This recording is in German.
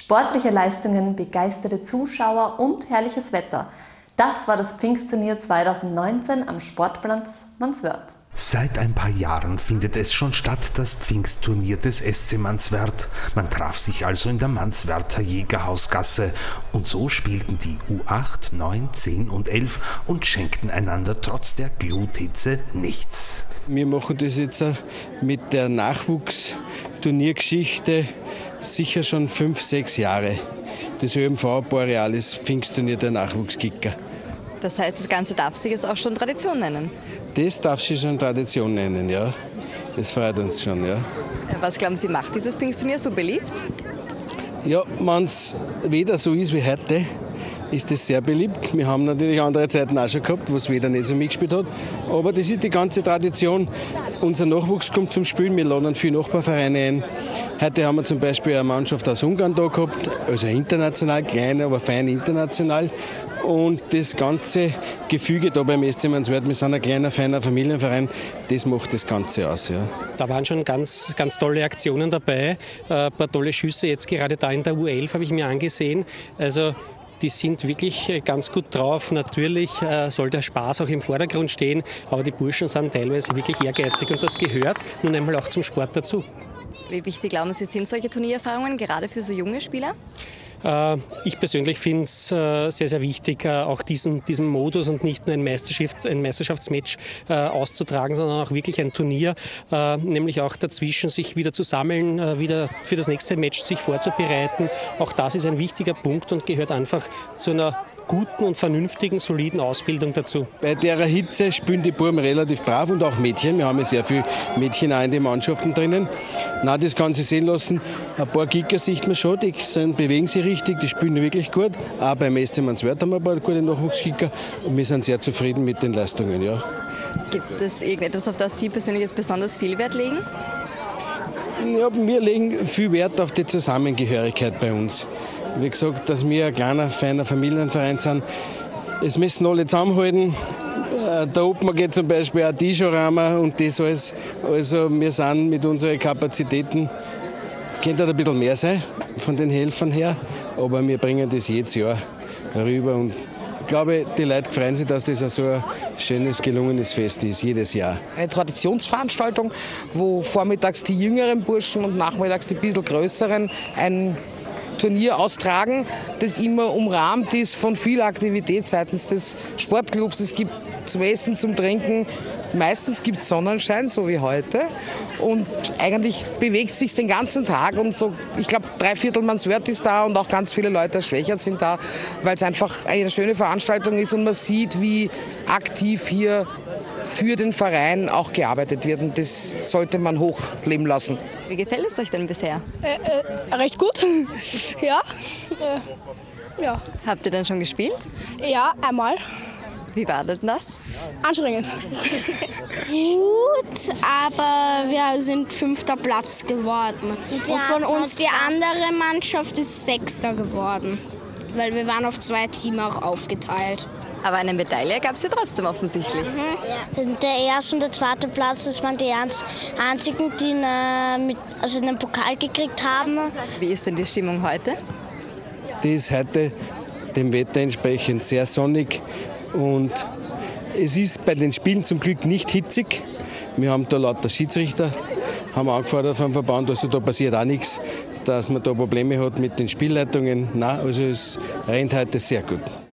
Sportliche Leistungen, begeisterte Zuschauer und herrliches Wetter. Das war das Pfingstturnier 2019 am Sportplatz Manswörth. Seit ein paar Jahren findet es schon statt, das Pfingstturnier des SC Manswörth. Man traf sich also in der Manswörther Jägerhausgasse und so spielten die U8, 9, 10 und 11 und schenkten einander trotz der Gluthitze nichts. Wir machen das jetzt mit der Nachwuchsturniergeschichte sicher schon 5, 6 Jahre. Das ÖMV Borealis Pfingstturnier der Nachwuchskicker. Das heißt, das Ganze darf sich jetzt auch schon Tradition nennen? Das darf sich schon Tradition nennen, ja. Das freut uns schon, ja. Was glauben Sie, macht dieses Pfingstturnier so beliebt? Ja, wenn es weder so ist wie heute, ist das sehr beliebt. Wir haben natürlich andere Zeiten auch schon gehabt, wo es weder nicht so mitgespielt hat. Aber das ist die ganze Tradition. Unser Nachwuchs kommt zum Spielen, wir laden viele Nachbarvereine ein. Heute haben wir zum Beispiel eine Mannschaft aus Ungarn da gehabt, also international, klein, aber fein international. Und das ganze Gefüge da beim SC Manswörth, wir sind ein kleiner, feiner Familienverein, das macht das Ganze aus. Ja. Da waren schon ganz tolle Aktionen dabei, ein paar tolle Schüsse, jetzt gerade da in der U11 habe ich mir angesehen. Also die sind wirklich ganz gut drauf. Natürlich soll der Spaß auch im Vordergrund stehen, aber die Burschen sind teilweise wirklich ehrgeizig und das gehört nun einmal auch zum Sport dazu. Wie wichtig glauben Sie, sind solche Turniererfahrungen gerade für so junge Spieler? Ich persönlich finde es sehr, sehr wichtig, auch diesen Modus und nicht nur ein Meisterschaftsmatch auszutragen, sondern auch wirklich ein Turnier, nämlich auch dazwischen sich wieder zu sammeln, wieder für das nächste Match sich vorzubereiten. Auch das ist ein wichtiger Punkt und gehört einfach zu einer guten und vernünftigen, soliden Ausbildung dazu. Bei der Hitze spielen die Buben relativ brav und auch Mädchen. Wir haben ja sehr viele Mädchen auch in den Mannschaften drinnen. Na, das kann sich sehen lassen. Ein paar Kicker sieht man schon, die bewegen sich richtig, die spielen wirklich gut. Auch beim SC Manswörth haben wir ein paar gute Nachwuchskicker und wir sind sehr zufrieden mit den Leistungen. Ja. Gibt es irgendetwas, auf das Sie persönlich jetzt besonders viel Wert legen? Ja, wir legen viel Wert auf die Zusammengehörigkeit bei uns. Wie gesagt, dass wir ein kleiner, feiner Familienverein sind. Es müssen alle zusammenhalten. Der Obmann geht zum Beispiel auch Tischorama und das alles. Also wir sind mit unseren Kapazitäten, könnte ein bisschen mehr sein von den Helfern her, aber wir bringen das jedes Jahr rüber und ich glaube, die Leute freuen sich, dass das so ein schönes, gelungenes Fest ist, jedes Jahr. Eine Traditionsveranstaltung, wo vormittags die jüngeren Burschen und nachmittags die bisschen größeren ein Turnier austragen, das immer umrahmt ist von viel Aktivität seitens des Sportclubs. Es gibt zum Essen, zum Trinken. Meistens gibt es Sonnenschein, so wie heute. Und eigentlich bewegt es sich den ganzen Tag. Und so, ich glaube, 3/4 Manswörth ist da und auch ganz viele Leute aus Schwächert sind da, weil es einfach eine schöne Veranstaltung ist und man sieht, wie aktiv hier für den Verein auch gearbeitet wird. Und das sollte man hochleben lassen. Wie gefällt es euch denn bisher? Recht gut, ja. Ja. Habt ihr denn schon gespielt? Ja, einmal. Wie war denn das? Anstrengend. Gut, aber wir sind 5. Platz geworden. Und von uns die andere Mannschaft ist 6. geworden. Weil wir waren auf 2 Teams auch aufgeteilt. Aber eine Medaille gab es ja trotzdem offensichtlich. Der erste und der zweite Platz, das waren die einzigen, die einen Pokal gekriegt haben. Wie ist denn die Stimmung heute? Die ist heute dem Wetter entsprechend sehr sonnig und es ist bei den Spielen zum Glück nicht hitzig. Wir haben da lauter Schiedsrichter, haben angefordert vom Verband, also da passiert auch nichts, dass man da Probleme hat mit den Spielleitungen. Nein, also es rennt heute sehr gut.